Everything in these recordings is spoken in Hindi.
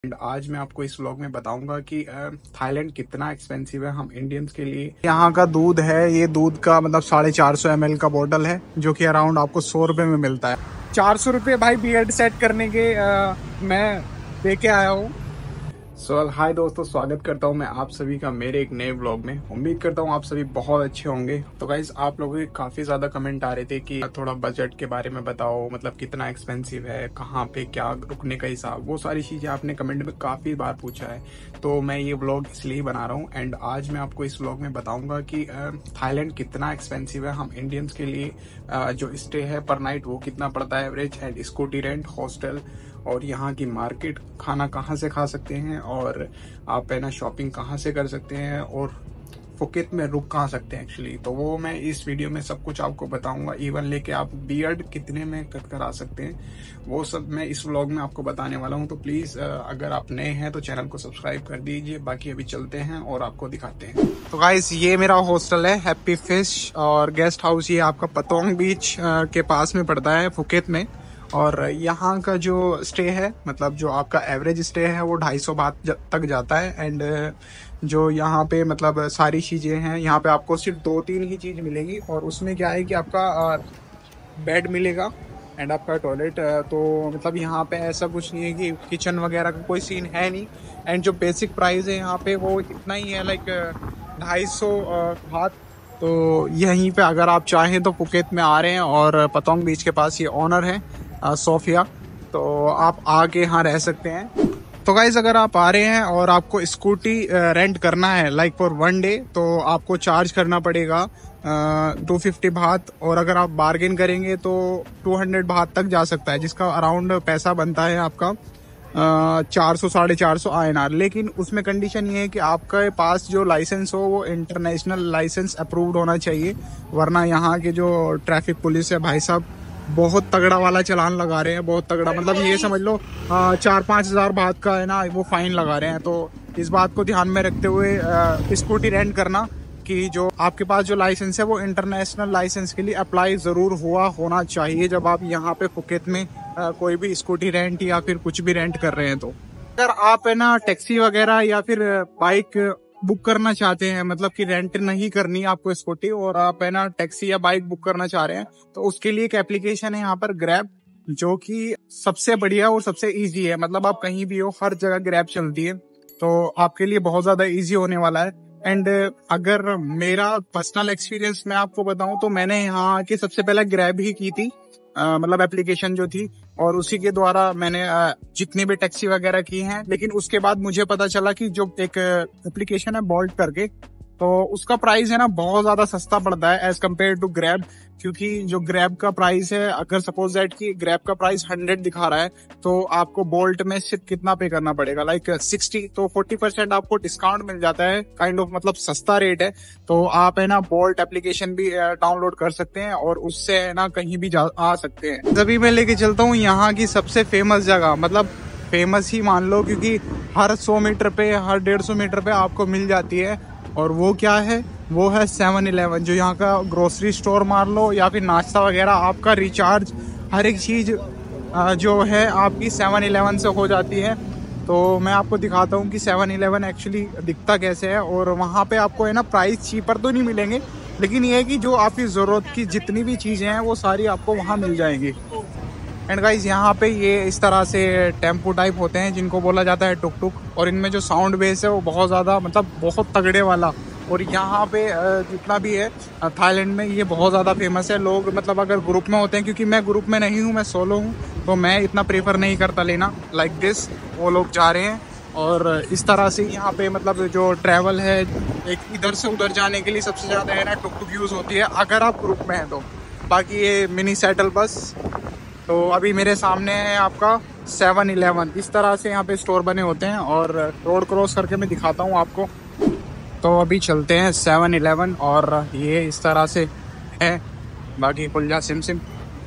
एंड आज मैं आपको इस व्लॉग में बताऊंगा कि थाईलैंड कितना एक्सपेंसिव है हम इंडियंस के लिए। यहाँ का दूध है, ये दूध का मतलब 450 ml का बोतल है जो कि अराउंड आपको 100 रुपये में मिलता है। 400 रुपये भाई बियर्ड सेट करने के मैं दे के आया हूँ। हाय दोस्तों, स्वागत करता हूँ मैं आप सभी का मेरे एक नए व्लॉग में। उम्मीद करता हूँ आप सभी बहुत अच्छे होंगे। तो गाइस, आप लोगों के काफ़ी ज़्यादा कमेंट आ रहे थे कि थोड़ा बजट के बारे में बताओ, मतलब कितना एक्सपेंसिव है, कहाँ पे क्या रुकने का हिसाब, वो सारी चीज़ें आपने कमेंट में काफ़ी बार पूछा है। तो मैं ये व्लॉग इसलिए बना रहा हूँ एंड आज मैं आपको इस व्लॉग में बताऊँगा कि थाईलैंड कितना एक्सपेंसिव है हम इंडियंस के लिए। जो स्टे है पर नाइट वो कितना पड़ता है average, and scooty rent, hostel, और यहाँ की मार्केट, खाना कहाँ से खा सकते हैं, और आप है ना शॉपिंग कहाँ से कर सकते हैं, और फुकेत में रुक कहाँ सकते हैं एक्चुअली। तो वो मैं इस वीडियो में सब कुछ आपको बताऊंगा। इवन लेके आप बियर्ड कितने में कट करा सकते हैं वो सब मैं इस व्लॉग में आपको बताने वाला हूँ। तो प्लीज़ अगर आप नए हैं तो चैनल को सब्सक्राइब कर दीजिए। बाकी अभी चलते हैं और आपको दिखाते हैं। तो गाइस, ये मेरा हॉस्टल है हैप्पी फिश, और गेस्ट हाउस ये आपका पतोंग बीच के पास में पड़ता है फुकेत में। और यहाँ का जो स्टे है, मतलब जो आपका एवरेज स्टे है वो 250 बात तक जाता है। एंड जो यहाँ पे मतलब सारी चीज़ें हैं, यहाँ पे आपको सिर्फ 2-3 ही चीज़ मिलेगी। और उसमें क्या है कि आपका बेड मिलेगा एंड आपका टॉयलेट। तो मतलब यहाँ पे ऐसा कुछ नहीं है कि किचन वगैरह का कोई सीन है नहीं। एंड जो बेसिक प्राइस है यहाँ पे वो इतना ही है, लाइक 250 बात। तो यहीं पे अगर आप चाहें तो फुकेत में आ रहे हैं और पतोंग बीच के पास ये ऑनर है सोफिया, तो आप आके यहाँ रह सकते हैं। तो गाइज, अगर आप आ रहे हैं और आपको स्कूटी रेंट करना है लाइक फॉर 1 डे, तो आपको चार्ज करना पड़ेगा 250 बात। और अगर आप बार्गेन करेंगे तो 200 बात तक जा सकता है, जिसका अराउंड पैसा बनता है आपका 400-450 INR। लेकिन उसमें कंडीशन ये है कि आपके पास जो लाइसेंस हो वो इंटरनेशनल लाइसेंस अप्रूव्ड होना चाहिए, वरना यहाँ के जो ट्रैफिक पुलिस है भाई साहब बहुत तगड़ा वाला चालान लगा रहे हैं। बहुत तगड़ा, मतलब ये समझ लो 4-5 हज़ार बात का है ना वो फाइन लगा रहे हैं। तो इस बात को ध्यान में रखते हुए स्कूटी रेंट करना कि जो आपके पास जो लाइसेंस है वो इंटरनेशनल लाइसेंस के लिए अप्लाई ज़रूर होना चाहिए जब आप यहाँ पे फुकेत में कोई भी स्कूटी रेंट या फिर कुछ भी रेंट कर रहे हैं। तो अगर आप है ना टैक्सी वगैरह या फिर बाइक बुक करना चाहते हैं, मतलब कि रेंट नहीं करनी आपको स्कूटी, और आप है ना टैक्सी या बाइक बुक करना चाह रहे हैं, तो उसके लिए एक एप्लीकेशन है यहाँ पर ग्रैब, जो कि सबसे बढ़िया और सबसे इजी है। मतलब आप कहीं भी हो, हर जगह ग्रैब चलती है, तो आपके लिए बहुत ज्यादा इजी होने वाला है। एंड अगर मेरा पर्सनल एक्सपीरियंस मैं आपको बताऊं तो मैंने यहाँ आके सबसे पहले ग्रैब ही की थी, मतलब एप्लीकेशन जो थी, और उसी के द्वारा मैंने जितनी भी टैक्सी वगैरह की हैं। लेकिन उसके बाद मुझे पता चला कि जो एक एप्लीकेशन है बोल्ट करके, तो उसका प्राइस है ना बहुत ज्यादा सस्ता पड़ता है एज कम्पेयर टू ग्रैब। क्योंकि जो ग्रैब का प्राइस है, अगर सपोज दैट कि ग्रैब का प्राइस 100 दिखा रहा है, तो आपको बोल्ट में सिर्फ कितना पे करना पड़ेगा, लाइक 60। तो 40% आपको डिस्काउंट मिल जाता है, काइंड ऑफ मतलब सस्ता रेट है। तो आप है ना बोल्ट एप्लीकेशन भी डाउनलोड कर सकते हैं और उससे है ना कहीं भी आ सकते हैं। अभी मैं लेके चलता हूँ यहाँ की सबसे फेमस जगह, मतलब फेमस ही मान लो, क्योंकि हर 100 मीटर पे, हर 150 मीटर पे आपको मिल जाती है। और वो क्या है, वो है 7-Eleven, जो यहाँ का ग्रोसरी स्टोर मान लो या फिर नाश्ता वगैरह, आपका रिचार्ज, हर एक चीज़ जो है आपकी 7-Eleven से हो जाती है। तो मैं आपको दिखाता हूँ कि 7-Eleven एक्चुअली दिखता कैसे है। और वहाँ पे आपको है ना प्राइस चीपर तो नहीं मिलेंगे, लेकिन ये है कि जो आपकी ज़रूरत की जितनी भी चीज़ें हैं वो सारी आपको वहाँ मिल जाएंगी। एंड गाइज, यहाँ पे ये इस तरह से टेम्पो टाइप होते हैं जिनको बोला जाता है टुक टुक, और इनमें जो साउंड बेस है वो बहुत ज़्यादा, मतलब बहुत तगड़े वाला। और यहाँ पे जितना भी है थाईलैंड में ये बहुत ज़्यादा फेमस है। लोग मतलब अगर ग्रुप में होते हैं, क्योंकि मैं ग्रुप में नहीं हूँ, मैं सोलो हूँ, तो मैं इतना प्रेफर नहीं करता लेना लाइक दिस। वो लोग जा रहे हैं और इस तरह से यहाँ पे मतलब जो ट्रैवल है, एक इधर से उधर जाने के लिए सबसे ज़्यादा है ना टुक टुक यूज़ होती है अगर आप ग्रुप में हैं तो। बाकी ये मिनी शटल बस। तो अभी मेरे सामने है आपका 7-Eleven। इस तरह से यहाँ पे स्टोर बने होते हैं, और रोड क्रॉस करके मैं दिखाता हूँ आपको। तो अभी चलते हैं 7-Eleven, और ये इस तरह से है। बाकी कुल्जा सिम सिम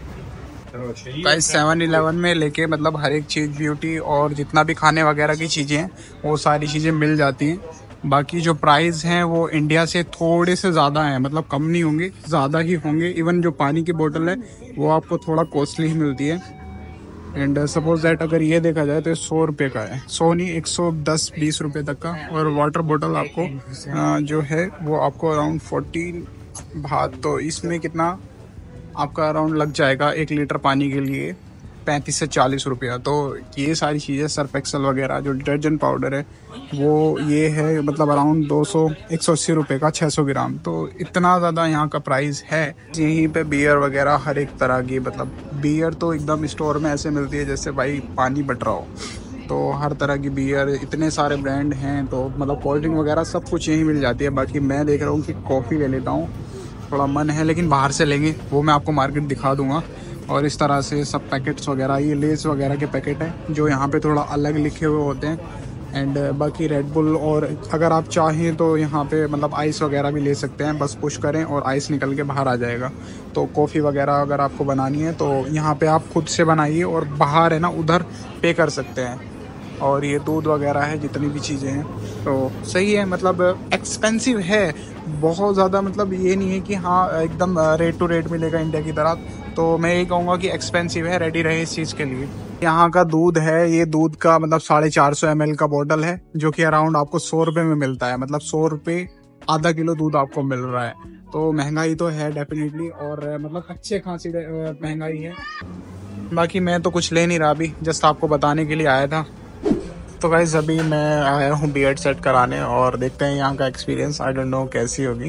गाइस, 7-Eleven में लेके मतलब हर एक चीज़, ब्यूटी और जितना भी खाने वगैरह की चीज़ें हैं वो सारी चीज़ें मिल जाती हैं। बाकी जो प्राइस हैं वो इंडिया से थोड़े से ज़्यादा हैं, मतलब कम नहीं होंगे, ज़्यादा ही होंगे। इवन जो पानी की बोतल है वो आपको थोड़ा कॉस्टली ही मिलती है। एंड सपोज दैट अगर ये देखा जाए तो 100 रुपये का है, 100 नहीं 110-20 रुपये तक का। और वाटर बॉटल आपको जो है वो आपको अराउंड 14 भात, तो इसमें कितना आपका अराउंड लग जाएगा 1 लीटर पानी के लिए 35 से 40 रुपया। तो ये सारी चीज़ें, सर्फ एक्सल वगैरह जो डिटर्जेंट पाउडर है वो ये है मतलब अराउंड 180 रुपये का 600 ग्राम। तो इतना ज़्यादा यहाँ का प्राइस है। यहीं पे बियर वगैरह हर एक तरह की, मतलब बियर तो एकदम स्टोर में ऐसे मिलती है जैसे भाई पानी बट रहा हो। तो हर तरह की बियर, इतने सारे ब्रांड हैं, तो मतलब कोल्ड ड्रिंक वगैरह सब कुछ यहीं मिल जाती है। बाकी मैं देख रहा हूँ कि कॉफ़ी ले लेता हूँ, थोड़ा मन है, लेकिन बाहर से लेंगे, वो मैं आपको मार्केट दिखा दूंगा। और इस तरह से सब पैकेट्स वगैरह, ये लेस वगैरह के पैकेट हैं जो यहाँ पे थोड़ा अलग लिखे हुए होते हैं। एंड बाकी रेड बुल, और अगर आप चाहें तो यहाँ पे मतलब आइस वगैरह भी ले सकते हैं, बस पुश करें और आइस निकल के बाहर आ जाएगा। तो कॉफ़ी वगैरह अगर आपको बनानी है तो यहाँ पे आप खुद से बनाइए, और बाहर है ना उधर पे कर सकते हैं। और ये दूध वगैरह है, जितनी भी चीज़ें हैं तो सही है। मतलब एक्सपेंसिव है बहुत ज़्यादा, मतलब ये नहीं है कि हाँ एकदम रेट टू रेट मिलेगा इंडिया की तरह। तो मैं यही कहूँगा कि एक्सपेंसिव है, रेडी रहे इस चीज़ के लिए। यहाँ का दूध है, ये दूध का मतलब 450 ml का बॉटल है, जो कि अराउंड आपको 100 रुपये में मिलता है। मतलब 100 रुपये आधा किलो दूध आपको मिल रहा है। तो महंगाई तो है डेफिनेटली, और मतलब अच्छे खासी महंगाई है। बाकी मैं तो कुछ ले नहीं रहा अभी, जस्ट आपको बताने के लिए आया था। तो गाइस अभी मैं आया हूँ बीएड सेट कराने, और देखते हैं यहाँ का एक्सपीरियंस, आई डोंट नो कैसी होगी।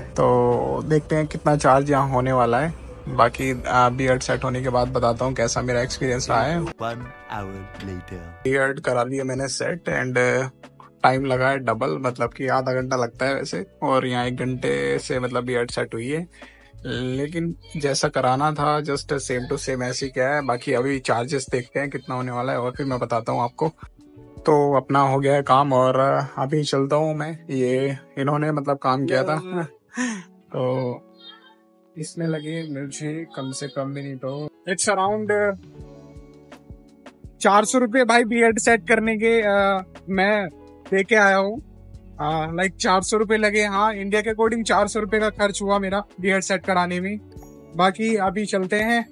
तो देखते हैं कितना चार्ज यहाँ होने वाला है। बाकी बीएड सेट होने के बाद बताता हूँ कैसा मेरा एक्सपीरियंस रहा है। 1 hour later. बीएड करा लिया मैंने सेट, एंड टाइम लगा है डबल, मतलब कि आधा घंटा लगता है वैसे, और यहाँ 1 घंटे से मतलब बीएड सेट हुई है। लेकिन जैसा कराना था जस्ट सेम टू सेम ऐसे क्या है। बाकी अभी चार्जेस देखते हैं कितना होने वाला है, और फिर मैं बताता हूँ आपको। तो अपना हो गया है काम, और अभी चलता हूँ मैं। ये इन्होंने मतलब काम किया था तो इसमें लगे मुझे कम से कम भी नहीं तो इट्स अराउंड 400 रुपये भाई बीएड सेट करने के मैं दे के आया हूँ। लाइक 400 रुपये लगे, हाँ इंडिया के अकॉर्डिंग 400 रुपये का खर्च हुआ मेरा बीएड सेट कराने में। बाकी अभी चलते हैं,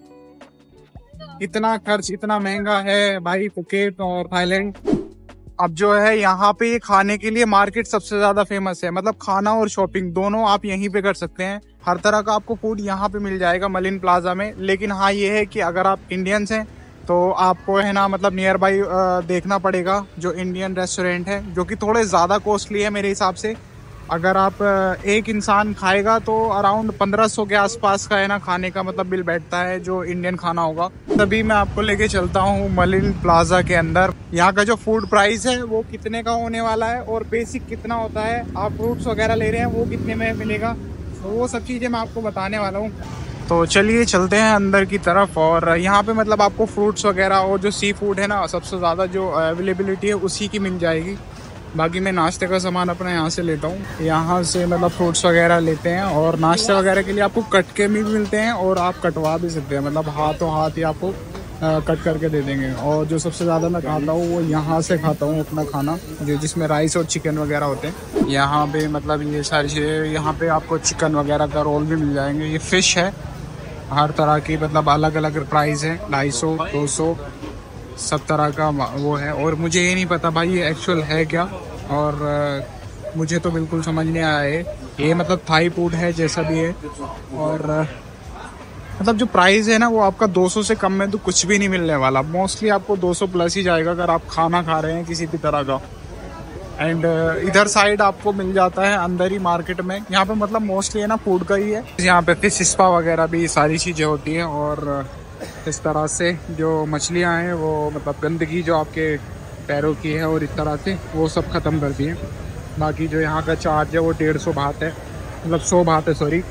इतना खर्च इतना महंगा है भाई फुकेट और थाईलैंड। अब जो है यहाँ पे खाने के लिए मार्केट सबसे ज्यादा फेमस है, मतलब खाना और शॉपिंग दोनों आप यहीं पे कर सकते हैं। हर तरह का आपको फूड यहाँ पे मिल जाएगा मलिन प्लाजा में। लेकिन हाँ ये है कि अगर आप इंडियंस हैं तो आपको है ना मतलब नियर बाई देखना पड़ेगा जो इंडियन रेस्टोरेंट है, जो कि थोड़े ज़्यादा कॉस्टली है मेरे हिसाब से। अगर आप एक इंसान खाएगा तो अराउंड 1500 के आसपास का है ना खाने का मतलब बिल बैठता है जो इंडियन खाना होगा। तभी मैं आपको लेके चलता हूँ मलिन प्लाजा के अंदर। यहाँ का जो फूड प्राइस है वो कितने का होने वाला है, और बेसिक कितना होता है, आप फ्रूट्स वगैरह ले रहे हैं वो कितने में मिलेगा, तो वो सब चीज़ें मैं आपको बताने वाला हूँ। तो चलिए चलते हैं अंदर की तरफ। और यहाँ पे मतलब आपको फ्रूट्स वगैरह और जो सी फूड है ना सबसे ज़्यादा जो अवेलेबिलिटी है उसी की मिल जाएगी। बाकी मैं नाश्ते का सामान अपना यहाँ से लेता हूँ, यहाँ से मतलब फ्रूट्स वगैरह लेते हैं। और नाश्ते वगैरह के लिए आपको कट के भी मिलते हैं, और आप कटवा भी सकते हैं, मतलब हाथों हाथ ही आपको कट करके दे देंगे। और जो सबसे ज़्यादा मैं खाता हूँ वो यहाँ से खाता हूँ अपना खाना, जो जिसमें राइस और चिकन वगैरह होते हैं। यहाँ पे मतलब ये सारी चीज़ें, यहाँ पे आपको चिकन वगैरह का रोल भी मिल जाएंगे। ये फ़िश है हर तरह की, मतलब अलग अलग प्राइस है, 250 200 सब तरह का वो है। और मुझे ये नहीं पता भाई ये एक्चुअल है क्या, और मुझे तो बिल्कुल समझ नहीं आया है। ये मतलब थाई फूड है जैसा भी है, और मतलब जो प्राइस है ना वो आपका 200 से कम में तो कुछ भी नहीं मिलने वाला। मोस्टली आपको 200 प्लस ही जाएगा अगर आप खाना खा रहे हैं किसी भी तरह का। एंड इधर साइड आपको मिल जाता है अंदर ही मार्केट में। यहाँ पे मतलब मोस्टली है ना फूड का ही है। यहाँ पे फिश स्पा वगैरह भी सारी चीज़ें होती हैं, और इस तरह से जो मछलियाँ हैं वो मतलब गंदगी जो आपके पैरों की है और इस तरह से वो सब ख़त्म करती हैं। बाकी जो यहाँ का चार्ज है वो 150 बात है, मतलब 100 बात है सॉरी,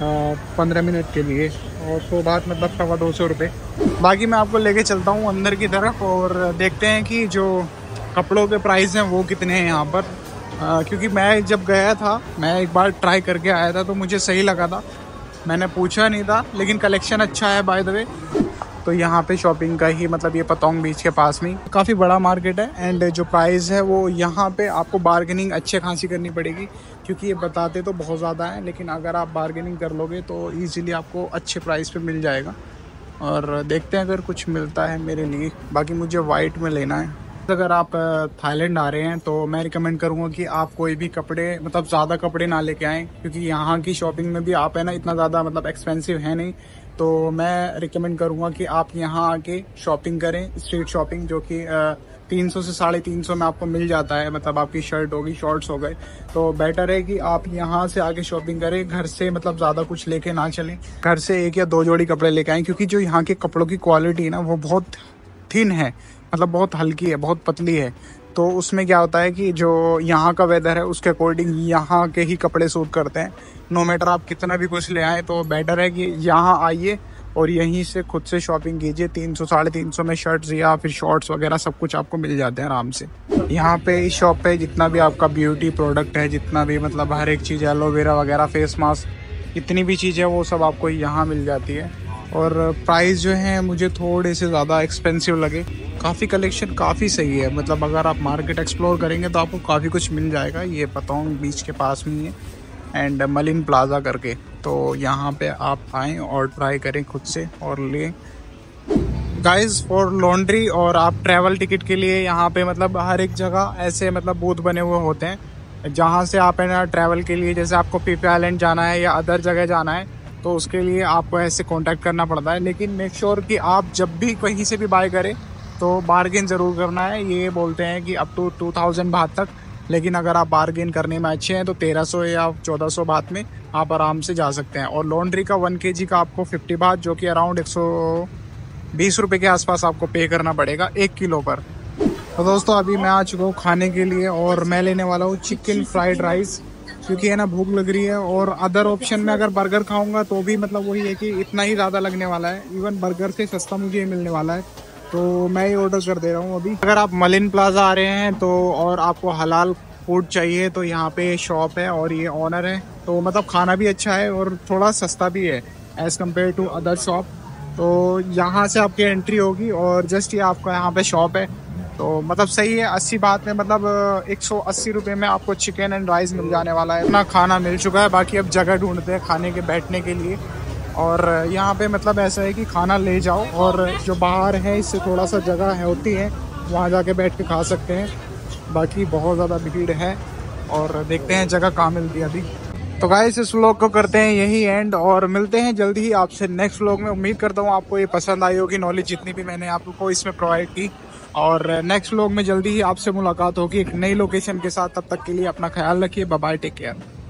15 मिनट के लिए, और 100 बात मतलब 250 रुपये। बाकी मैं आपको लेके चलता हूँ अंदर की तरफ, और देखते हैं कि जो कपड़ों के प्राइस हैं वो कितने हैं यहाँ पर। क्योंकि मैं जब गया था, मैं एक बार ट्राई करके आया था तो मुझे सही लगा था, मैंने पूछा नहीं था, लेकिन कलेक्शन अच्छा है बाय द वे। तो यहाँ पे शॉपिंग का ही मतलब ये पतोंग बीच के पास में काफ़ी बड़ा मार्केट है। एंड जो प्राइस है वो यहाँ पे आपको बार्गेनिंग अच्छे खासी करनी पड़ेगी, क्योंकि ये बताते तो बहुत ज़्यादा है, लेकिन अगर आप बार्गेनिंग कर लोगे तो ईज़िली आपको अच्छे प्राइस पे मिल जाएगा। और देखते हैं अगर कुछ मिलता है मेरे लिए। बाकी मुझे वाइट में लेना है। अगर आप थाईलैंड आ रहे हैं तो मैं रिकमेंड करूंगा कि आप कोई भी कपड़े मतलब ज़्यादा कपड़े ना लेके आएँ, क्योंकि यहाँ की शॉपिंग में भी आप है ना इतना ज़्यादा मतलब एक्सपेंसिव है नहीं। तो मैं रिकमेंड करूंगा कि आप यहाँ आके शॉपिंग करें, स्ट्रीट शॉपिंग, जो कि 300 से 350 में आपको मिल जाता है। मतलब आपकी शर्ट होगी, शॉर्ट्स हो गए, तो बेटर है कि आप यहाँ से आके शॉपिंग करें। घर से मतलब ज़्यादा कुछ लेके ना चलें, घर से 1 या 2 जोड़ी कपड़े लेके आएँ, क्योंकि जो यहाँ के कपड़ों की क्वालिटी है ना वो बहुत थिन है, मतलब बहुत हल्की है, बहुत पतली है। तो उसमें क्या होता है कि जो यहाँ का वेदर है उसके अकॉर्डिंग यहाँ के ही कपड़े सूट करते हैं। नो मैटर आप कितना भी कुछ ले आए, तो बेटर है कि यहाँ आइए और यहीं से खुद से शॉपिंग कीजिए। 300 350 में शर्ट्स या फिर शॉर्ट्स वगैरह सब कुछ आपको मिल जाते हैं आराम से। यहाँ पे इस शॉप पे जितना भी आपका ब्यूटी प्रोडक्ट है, जितना भी मतलब हर एक चीज़, एलोवेरा वगैरह, फेस मास्क, जितनी भी चीज़ें वो सब आपको यहाँ मिल जाती है। और प्राइस जो है मुझे थोड़े से ज़्यादा एक्सपेंसिव लगे। काफ़ी कलेक्शन काफ़ी सही है, मतलब अगर आप मार्केट एक्सप्लोर करेंगे तो आपको काफ़ी कुछ मिल जाएगा। ये पतोंग बीच के पास में ही है एंड मलिन प्लाजा करके, तो यहाँ पे आप आएँ और ट्राई करें खुद से और लें। गाइस फॉर लॉन्ड्री और आप ट्रैवल टिकट के लिए यहाँ पे मतलब हर एक जगह ऐसे मतलब बूथ बने हुए होते हैं, जहाँ से आप है ना ट्रैवल के लिए, जैसे आपको पीपी आइलैंड जाना है या अदर जगह जाना है तो उसके लिए आपको ऐसे कांटेक्ट करना पड़ता है। लेकिन मेक श्योर कि आप जब भी कहीं से भी बाय करें तो बार्गेन ज़रूर करना है। ये बोलते हैं कि अप टू 2000 बात तक, लेकिन अगर आप बार्गेन करने में अच्छे हैं तो 1300 या 1400 बात में आप आराम से जा सकते हैं। और लॉन्ड्री का 1 kg का आपको 50 बात, जो कि अराउंड 120 रुपये के आसपास आपको पे करना पड़ेगा 1 किलो पर। तो दोस्तों अभी मैं आ चुका हूँ खाने के लिए और मैं लेने वाला हूँ चिकन फ्राइड राइस, क्योंकि है ना भूख लग रही है। और अदर ऑप्शन में अगर बर्गर खाऊंगा तो भी मतलब वही है कि इतना ही ज़्यादा लगने वाला है। इवन बर्गर से सस्ता मुझे ये मिलने वाला है, तो मैं ये ऑर्डर कर दे रहा हूँ अभी। अगर आप मलिन प्लाजा आ रहे हैं तो और आपको हलाल फूड चाहिए तो यहाँ पे शॉप है और ये ऑनर है, तो मतलब खाना भी अच्छा है और थोड़ा सस्ता भी है as compare to other shop. तो यहाँ से आपकी एंट्री होगी और जस्ट ये आपका यहाँ पे शॉप है, तो मतलब सही है। 80 बात में मतलब 180 रुपये में आपको चिकन एंड राइस मिल जाने वाला है। इतना खाना मिल चुका है, बाकी अब जगह ढूंढते हैं खाने के बैठने के लिए। और यहाँ पे मतलब ऐसा है कि खाना ले जाओ और जो बाहर है इससे थोड़ा सा जगह है होती है, वहाँ जाके बैठ के खा सकते हैं। बाकी बहुत ज़्यादा भीड़ है और देखते हैं जगह कहाँ मिलती है अभी। तो गाइस इस व्लॉग को करते हैं यही एंड और मिलते हैं जल्दी ही आपसे नेक्स्ट व्लॉग में। उम्मीद करता हूँ आपको ये पसंद आई होगी, नॉलेज जितनी भी मैंने आपको इसमें प्रोवाइड की। और नेक्स्ट व्लॉग में जल्दी ही आपसे मुलाकात होगी एक नई लोकेशन के साथ। तब तक के लिए अपना ख्याल रखिए। Bye bye, take care.